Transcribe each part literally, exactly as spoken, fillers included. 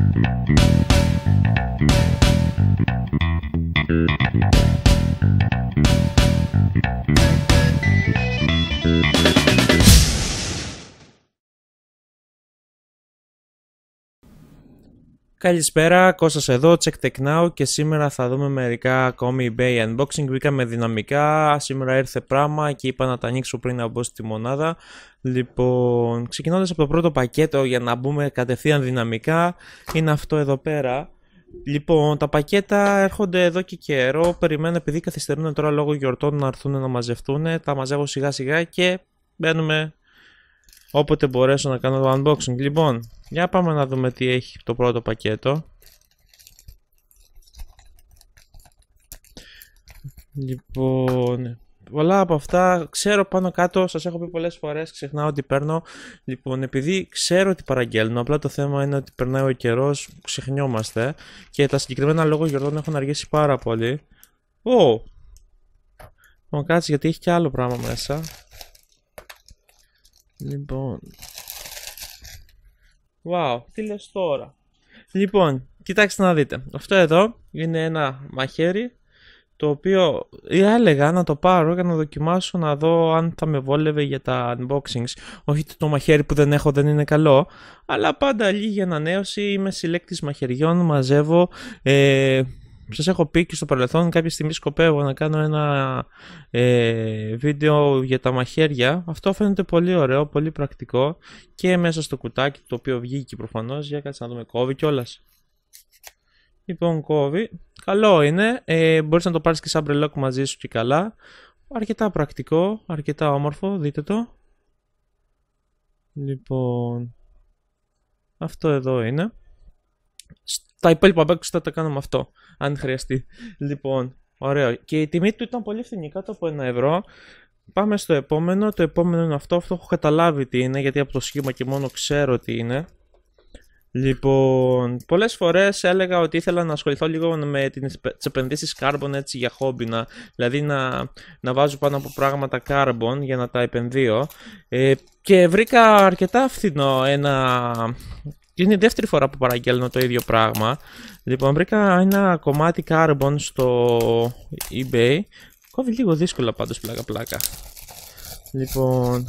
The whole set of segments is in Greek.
Καλησπέρα, Κώστας εδώ, Check Tech Now, και σήμερα θα δούμε μερικά ακόμη eBay unboxing. Βρήκαμε δυναμικά, σήμερα ήρθε πράγμα και είπα να τα ανοίξω πριν να μπω στη μονάδα. Λοιπόν, ξεκινώντας από το πρώτο πακέτο για να μπούμε κατευθείαν δυναμικά, είναι αυτό εδώ πέρα. Λοιπόν, τα πακέτα έρχονται εδώ και καιρό, περιμένω επειδή καθυστερούν τώρα λόγω γιορτών να έρθουν να μαζευτούν, τα μαζεύω σιγά σιγά και μπαίνουμε όποτε μπορέσω να κάνω το unboxing. Λοιπόν, για πάμε να δούμε τι έχει το πρώτο πακέτο. Λοιπόν, πολλά από αυτά ξέρω πάνω κάτω, σας έχω πει πολλές φορές, ξεχνάω ότι παίρνω. Λοιπόν, επειδή ξέρω ότι παραγγέλνω, απλά το θέμα είναι ότι περνάει ο καιρός, ξεχνιόμαστε και τα συγκεκριμένα λόγω γιορτών έχουν αργήσει πάρα πολύ. Ω! Λοιπόν, κάτσε γιατί έχει και άλλο πράγμα μέσα. Λοιπόν, wow, τι λες τώρα. Λοιπόν, κοιτάξτε να δείτε. Αυτό εδώ είναι ένα μαχαίρι, το οποίο έλεγα να το πάρω για να δοκιμάσω να δω αν θα με βόλευε για τα unboxings. Όχι το μαχαίρι που δεν έχω δεν είναι καλό, αλλά πάντα λίγη ανανέωση. Είμαι συλλέκτης μαχαιριών, μαζεύω. ε, Σας έχω πει και στο παρελθόν, κάποια στιγμή σκοπεύω να κάνω ένα ε, βίντεο για τα μαχαίρια. Αυτό φαίνεται πολύ ωραίο, πολύ πρακτικό και μέσα στο κουτάκι το οποίο βγήκε προφανώς. Για κάτσε να δούμε, κόβει κιόλας. Λοιπόν, κόβει. Καλό είναι, ε, μπορείς να το πάρεις και σαν μπρελόκ μαζί σου και καλά. Αρκετά πρακτικό, αρκετά όμορφο, δείτε το. Λοιπόν, αυτό εδώ είναι. Τα υπόλοιπα bags θα τα κάνω με αυτό, αν χρειαστεί. Λοιπόν, ωραίο. Και η τιμή του ήταν πολύ φθηνή, κάτω από ένα ευρώ. Πάμε στο επόμενο. Το επόμενο είναι αυτό. Αυτό έχω καταλάβει τι είναι, γιατί από το σχήμα και μόνο ξέρω τι είναι. Λοιπόν, πολλές φορές έλεγα ότι ήθελα να ασχοληθώ λίγο με τις επενδύσεις carbon έτσι για χόμπι, να, δηλαδή να, να βάζω πάνω από πράγματα carbon για να τα επενδύω. Ε, και βρήκα αρκετά φθηνό ένα... Είναι η δεύτερη φορά που παραγγέλνω το ίδιο πράγμα. Λοιπόν, βρήκα ένα κομμάτι carbon στο eBay. Κόβει λίγο δύσκολα πάντως, πλάκα πλάκα. Λοιπόν,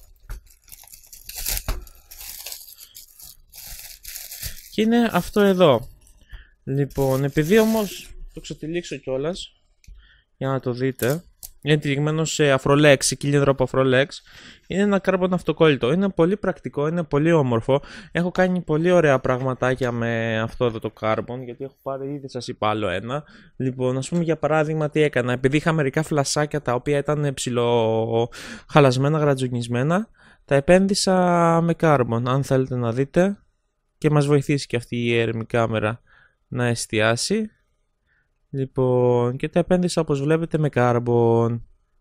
και είναι αυτό εδώ. Λοιπόν, επειδή όμως το ξετυλίξω κιόλας για να το δείτε, είναι τυλιγμένο σε αφρολέξ, κύλινδρο από αφρολέξ. Είναι ένα carbon αυτοκόλλητο. Είναι πολύ πρακτικό, είναι πολύ όμορφο. Έχω κάνει πολύ ωραία πραγματάκια με αυτό εδώ το carbon, γιατί έχω πάρει ήδη, σας είπα, άλλο ένα. Λοιπόν, ας πούμε για παράδειγμα τι έκανα. Επειδή είχα μερικά φλασάκια τα οποία ήταν ψηλό χαλασμένα, γρατζουνισμένα, τα επένδυσα με carbon. Αν θέλετε να δείτε, και μας βοηθήσει και αυτή η έρμη κάμερα να εστιάσει. Λοιπόν, και τα επένδυσα όπως βλέπετε με carbon.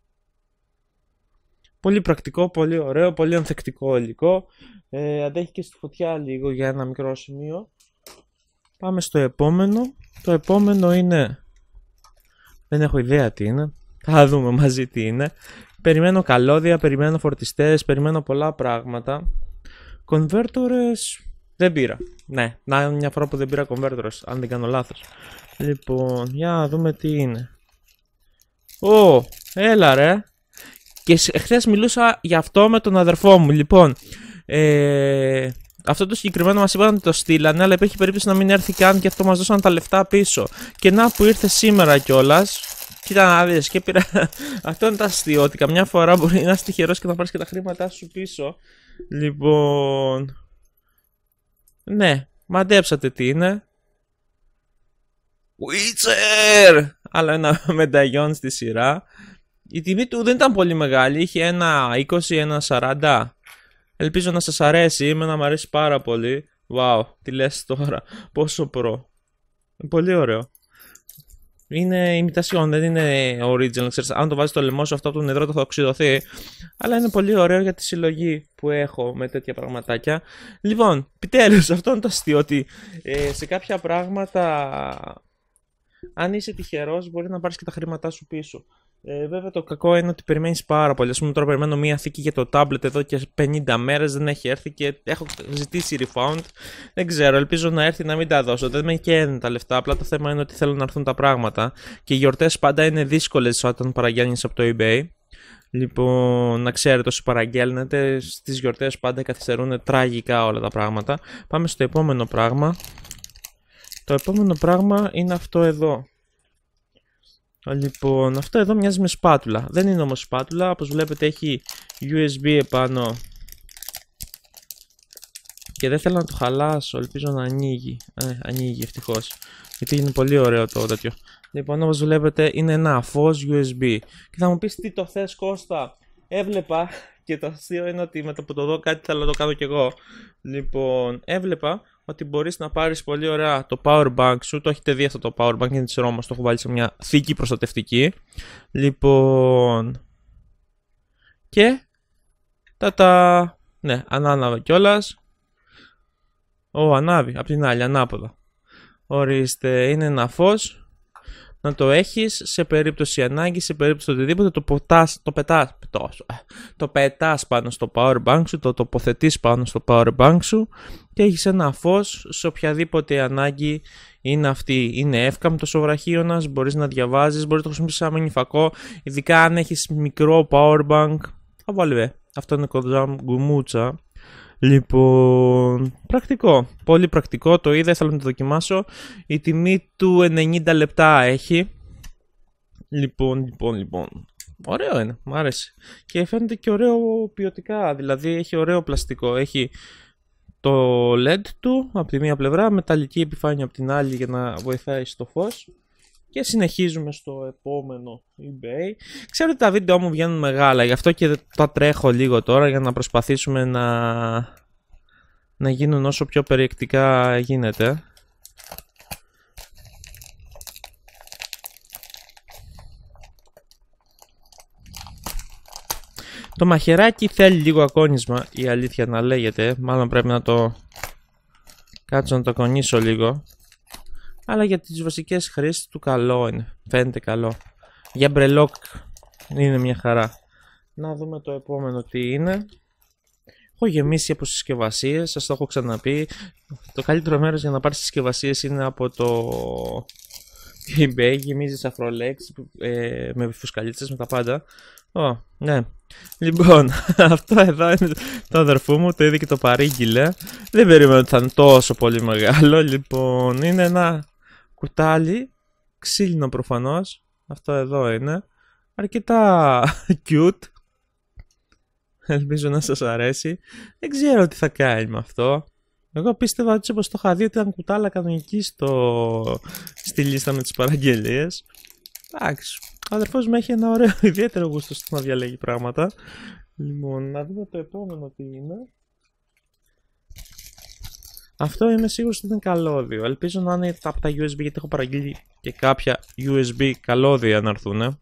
Πολύ πρακτικό, πολύ ωραίο, πολύ ανθεκτικό υλικό. ε, Αντέχει και στη φωτιά λίγο για ένα μικρό σημείο. Πάμε στο επόμενο. Το επόμενο είναι... Δεν έχω ιδέα τι είναι. Θα δούμε μαζί τι είναι. Περιμένω καλώδια, περιμένω φορτιστές, περιμένω πολλά πράγματα. Κονβέρτορες δεν πήρα. Ναι, να είναι μια φορά που δεν πήρα κονβέρτορες, αν δεν κάνω λάθος. Λοιπόν, για να δούμε τι είναι. Ω, έλα ρε. Και χθες μιλούσα για αυτό με τον αδερφό μου. Λοιπόν, ε, αυτό το συγκεκριμένο μας είπαν ότι το στείλανε, αλλά υπήρχε περίπτωση να μην έρθει καν και αυτό μας δώσαν τα λεφτά πίσω. Και να που ήρθε σήμερα κιόλας. Κοίτα να δεις, και πήρα. Αυτό είναι το αστείο, ότι καμιά φορά μπορεί να είσαι τυχερός και να πάρεις και τα χρήματά σου πίσω. Λοιπόν, ναι, μαντέψατε τι είναι. Witcher! Άλλο ένα μενταγιόν στη σειρά. Η τιμή του δεν ήταν πολύ μεγάλη, είχε ένα είκοσι, ένα σαράντα. Ελπίζω να σας αρέσει, εμένα μου αρέσει πάρα πολύ. Wow, τι λες τώρα, πόσο προ. Πολύ ωραίο. Είναι imitation, δεν είναι original. Ξέρεις, αν το βάζεις στο λαιμό σου αυτό από το νερό το θα οξυδωθεί. Αλλά είναι πολύ ωραίο για τη συλλογή που έχω με τέτοια πραγματάκια. Λοιπόν, επιτέλους, αυτό είναι το αστείο, ότι ε, σε κάποια πράγματα, αν είσαι τυχερός, μπορεί να πάρεις και τα χρήματά σου πίσω. Ε, βέβαια το κακό είναι ότι περιμένεις πάρα πολύ. Ας πούμε τώρα περιμένω μία θήκη για το tablet εδώ και πενήντα μέρες, δεν έχει έρθει και έχω ζητήσει refund. Δεν ξέρω, ελπίζω να έρθει να μην τα δώσω. Δεν με καίνουν τα λεφτά, απλά το θέμα είναι ότι θέλουν να έρθουν τα πράγματα. Και οι γιορτές πάντα είναι δύσκολες όταν παραγγέλνεις από το eBay. Λοιπόν, να ξέρετε όσοι παραγγέλνετε, στις γιορτές πάντα καθυστερούν τραγικά όλα τα πράγματα. Πάμε στο επόμενο πράγμα. Το επόμενο πράγμα είναι αυτό εδώ. Λοιπόν, αυτό εδώ μοιάζει με σπάτουλα. Δεν είναι όμως σπάτουλα, όπως βλέπετε έχει γιου ες μπι επάνω. Και δεν θέλω να το χαλάσω, ελπίζω να ανοίγει. Ε, ανοίγει ευτυχώς. Γιατί είναι πολύ ωραίο το τέτοιο. Λοιπόν, όπως βλέπετε είναι ένα φως γιου ες μπι. Και θα μου πεις τι το θες Κώστα. Έβλεπα, και το αστείο είναι ότι με το που το δω κάτι θέλω να το κάνω κι εγώ. Λοιπόν, έβλεπα ότι μπορείς να πάρεις πολύ ωραία το power bank σου. Το έχετε δει αυτό το power bank, είναι της Ρόμας, το έχω βάλει σε μια θήκη προστατευτική. Λοιπόν, και τα τα, ναι, ανάναβα κιόλας. Ω, ανάβει, απ' την άλλη, ανάποδα. Ορίστε, είναι ένα φως. Να το έχεις σε περίπτωση ανάγκη, σε περίπτωση οτιδήποτε, το, ποτάς, το, πετάς, το, το πετάς πάνω στο power bank σου, το τοποθετείς πάνω στο power bank σου και έχεις ένα φως σε οποιαδήποτε ανάγκη είναι αυτή. Είναι εύκαμπτος ο βραχίωνας, μπορείς να διαβάζεις, μπορείς να το χρησιμοποιήσεις σαν μηνυφακό, ειδικά αν έχεις μικρό power bank. Θα βάλουμε, αυτό είναι κοντζάμ γκουμούτσα. Λοιπόν, πρακτικό, πολύ πρακτικό, το είδα, ήθελα να το δοκιμάσω. Η τιμή του ενενήντα λεπτά έχει. Λοιπόν, λοιπόν, λοιπόν, ωραίο είναι, μου άρεσε. Και φαίνεται και ωραίο ποιοτικά, δηλαδή έχει ωραίο πλαστικό. Έχει το ελ ι ντι του από τη μία πλευρά, μεταλλική επιφάνεια από την άλλη για να βοηθάει στο φως. Και συνεχίζουμε στο επόμενο eBay. Ξέρω ότι τα βίντεο μου βγαίνουν μεγάλα, γι' αυτό και τα τρέχω λίγο τώρα για να προσπαθήσουμε να, να γίνουν όσο πιο περιεκτικά γίνεται. Το μαχαιράκι θέλει λίγο ακόνισμα, η αλήθεια να λέγεται. Μάλλον πρέπει να το κάτσω να το ακονίσω λίγο. Αλλά για τις βασικές χρήσεις του καλό είναι. Φαίνεται καλό. Για μπρελόκ είναι μια χαρά. Να δούμε το επόμενο τι είναι. Έχω γεμίσει από συσκευασίες, σας το έχω ξαναπεί. Το καλύτερο μέρος για να πάρεις συσκευασίες είναι από το eBay. Γεμίζεις αφρολέξ ε, με φουσκαλίτσες, με τα πάντα. Ω, ναι. Λοιπόν, αυτό εδώ είναι το αδερφού μου, το είδε και το παρήγγειλε. Δεν περίμενα ότι θα είναι τόσο πολύ μεγάλο. Λοιπόν, είναι ένα κουτάλι, ξύλινο προφανώς. Αυτό εδώ είναι. Αρκετά cute. Ελπίζω να σας αρέσει. Δεν ξέρω τι θα κάνει με αυτό. Εγώ πίστευα ότι όπως το είχα δει ότι ήταν κουτάλα κανονική στο... στη λίστα με τις παραγγελίες. Εντάξει. Ο αδερφός μου έχει ένα ωραίο ιδιαίτερο γούστο στο να διαλέγει πράγματα. Λοιπόν, να δούμε το επόμενο τι είναι. Αυτό είμαι σίγουρος ότι είναι καλώδιο. Ελπίζω να είναι από τα γιου ες μπι γιατί έχω παραγγείλει και κάποια γιου ες μπι καλώδια να έρθουν.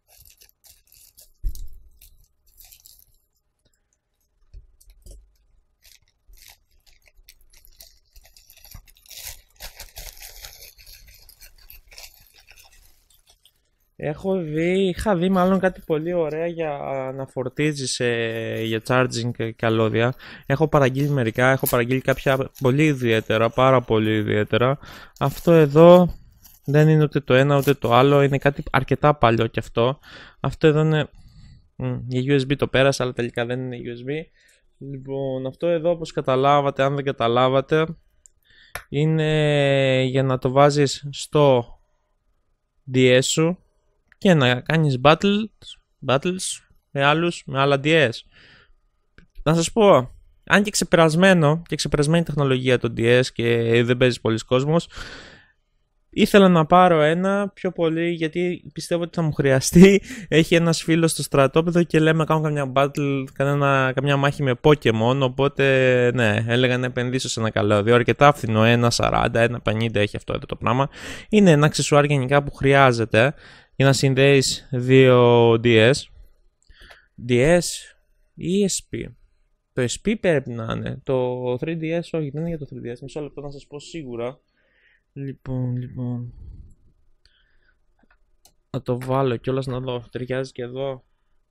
Έχω δει, είχα δει μάλλον κάτι πολύ ωραία για να φορτίζεις ε, για charging καλώδια. Έχω παραγγείλει μερικά, έχω παραγγείλει κάποια πολύ ιδιαίτερα, πάρα πολύ ιδιαίτερα. Αυτό εδώ δεν είναι ούτε το ένα ούτε το άλλο, είναι κάτι αρκετά παλιό κι αυτό. Αυτό εδώ είναι μ, για γιου ες μπι, το πέρασα αλλά τελικά δεν είναι γιου ες μπι. Λοιπόν, αυτό εδώ όπως καταλάβατε, αν δεν καταλάβατε, είναι για να το βάζεις στο ντι ες σου και να κάνεις battles, battles με άλλους, με άλλα ντι ες. Να σας πω, αν και ξεπερασμένο και ξεπερασμένη τεχνολογία το ντι ες και δεν παίζει πολλοί κόσμος, ήθελα να πάρω ένα πιο πολύ γιατί πιστεύω ότι θα μου χρειαστεί. Έχει ένας φίλος στο στρατόπεδο και λέμε να κάνω καμιά battle, κανένα, καμιά μάχη με Pokemon. Οπότε ναι, έλεγα να επενδύσω σε ένα καλώδιο. Αρκετά φθηνό, ένα σαράντα, ένα πενήντα έχει αυτό εδώ το πράγμα. Είναι ένα αξεσουάρ γενικά που χρειάζεται για να συνδέεις δύο ντι ες. ντι ες ή ες πι. Το ες πι πρέπει να είναι. Το θρι ντι ες όχι, δεν είναι για το θρι ντι ες. Μισό λεπτό να σας πω σίγουρα. Λοιπόν, λοιπόν. Αυτό εδώ είναι το αδερφού μου, το είδε και το παρήγγειλε. Δεν περίμενα ότι θα είναι τόσο πολύ μεγάλο. Λοιπόν, να δούμε το επόμενο τι είναι. Αυτό είμαι σίγουρος ότι είναι καλώδιο. Ελπίζω να είναι από τα γιου ες μπι γιατί έχω παραγγείλει και κάποια γιου ες μπι καλώδια να έρθουν. Λοιπόν, λοιπόν. Να το βάλω κιόλας να δω, ταιριάζει και εδώ.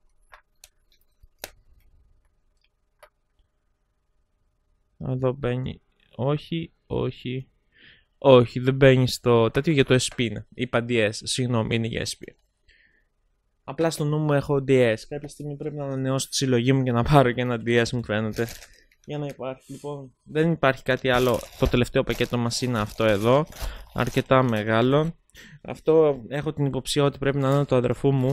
Εδώ μπαίνει, όχι, όχι, όχι, δεν μπαίνει στο τέτοιο, για το ες πι είναι, είπα ντι ες, συγγνώμη, είναι για ες πι. Απλά στο νου μου έχω ντι ες, κάποια στιγμή πρέπει να ανανεώσω τη συλλογή μου και να πάρω και ένα ντι ες μου φαίνεται. Για να υπάρχει, λοιπόν, δεν υπάρχει κάτι άλλο, το τελευταίο πακέτο μας είναι αυτό εδώ, αρκετά μεγάλο. Αυτό έχω την υποψία ότι πρέπει να είναι το αδερφού μου.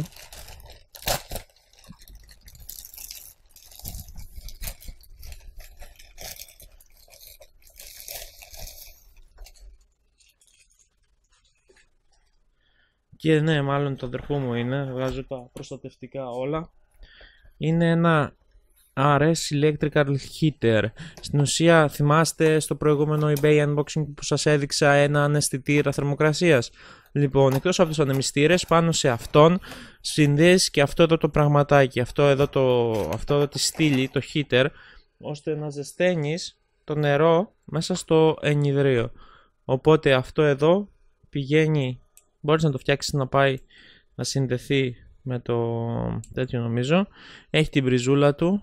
Και ναι, μάλλον το αδερφού μου είναι, βγάζω τα προστατευτικά όλα. Είναι ένα αρ ες Electrical Heater. Στην ουσία θυμάστε στο προηγούμενο eBay unboxing που σας έδειξα έναν αισθητήρα θερμοκρασίας. Λοιπόν, εκτός από τους ανεμιστήρες, πάνω σε αυτόν συνδέεις και αυτό εδώ το πραγματάκι, αυτό εδώ, το, αυτό εδώ τη στήλη, το heater, ώστε να ζεσταίνεις το νερό μέσα στο ενιδρίο. Οπότε αυτό εδώ πηγαίνει, μπορείς να το φτιάξεις να πάει να συνδεθεί με το τέτοιο νομίζω. Έχει την πριζούλα του.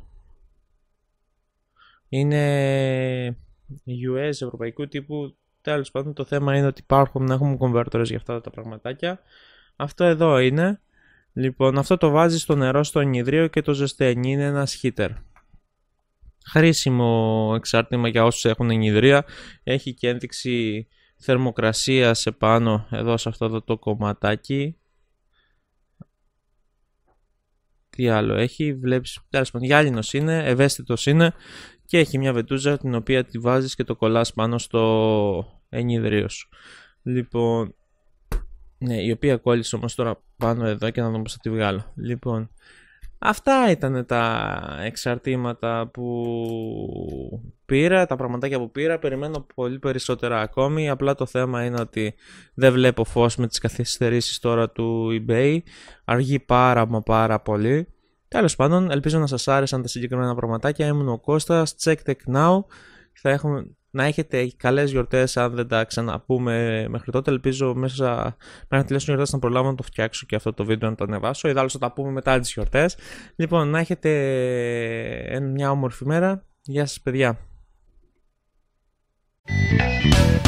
Είναι γιου ες ευρωπαϊκού τύπου. Τέλος πάντων, το θέμα είναι ότι υπάρχουν, έχουμε converters για αυτά τα πραγματάκια. Αυτό εδώ είναι. Λοιπόν, αυτό το βάζει στο νερό στο ενιδρίο και το ζεσταίνει. Είναι ένας heater. Χρήσιμο εξάρτημα για όσους έχουν ενιδρία. Έχει και ένδειξη θερμοκρασίας επάνω εδώ σε αυτό εδώ το κομματάκι. Τι άλλο έχει, βλέπεις, τέλος πάντων, γυάλινος είναι, ευαίσθητος είναι και έχει μια βετούζα την οποία τη βάζεις και το κολλάς πάνω στο ενιδρίο σου. Λοιπόν, ναι, η οποία κόλλησε όμως τώρα πάνω εδώ και να δούμε πώς θα τη βγάλω. Λοιπόν, αυτά ήταν τα εξαρτήματα που πήρα, τα πραγματάκια που πήρα. Περιμένω πολύ περισσότερα ακόμη. Απλά το θέμα είναι ότι δεν βλέπω φως με τις καθυστερήσεις τώρα του eBay. Αργεί πάρα μα πάρα πολύ. Τέλος πάντων, ελπίζω να σας άρεσαν τα συγκεκριμένα πραγματάκια. Ήμουν ο Κώστας, Check Tech Now. Θα έχουμε... Να έχετε καλές γιορτές αν δεν τα ξαναπούμε μέχρι τότε. Ελπίζω μέσα μέχρι να τελειώσουν οι γιορτές να προλάβω να το φτιάξω και αυτό το βίντεο να το ανεβάσω. Ιδάλλως θα τα πούμε μετά τις γιορτές. Λοιπόν, να έχετε μια όμορφη μέρα. Γεια σας παιδιά.